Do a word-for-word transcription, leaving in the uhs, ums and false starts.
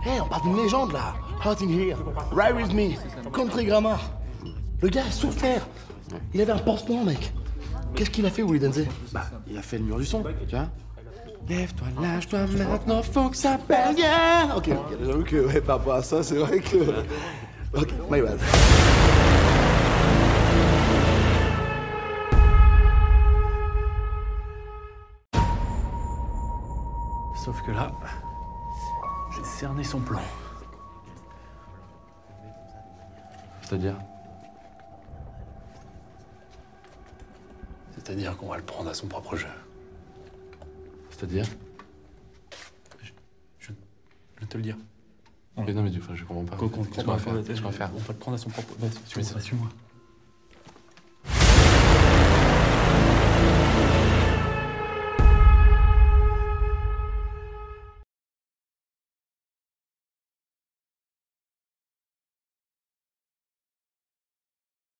Hey, on parle d'une légende là. Hot in here, ride with me, country grammar. Le gars a souffert. Il avait un pansement, mec. Qu'est-ce qu'il a fait, Willy Denzé? Bah, il a fait le mur du son, tu vois. Lève-toi, lâche-toi, maintenant faut que ça pèse bien. Ok, ok, j'avoue que, ouais, par rapport à ça, c'est vrai que... Ok, my bad. Sauf que là, j'ai cerné son plan. C'est-à-dire? C'est-à-dire qu'on va le prendre à son propre jeu. C'est-à-dire? Je, je, je vais te le dire. Mais non, mais du coup, je comprends pas. Qu'on- qu'on- Qu'est-ce qu'on va faire? Qu'est-ce qu'on va faire? On va le prendre à son propre... Vas-y, Tu mets ça, suis-moi.